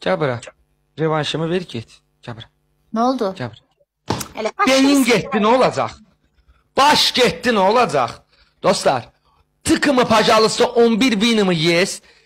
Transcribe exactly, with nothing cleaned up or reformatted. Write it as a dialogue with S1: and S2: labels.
S1: Gel bura. Revanşımı ver git. Gel bura.
S2: Ne oldu?
S1: Gel bura.
S2: Hele
S1: Beyin gitti ne olacak? Baş gitti ne olacak? Dostlar, tıkımı pacalısı on bir binimi yes,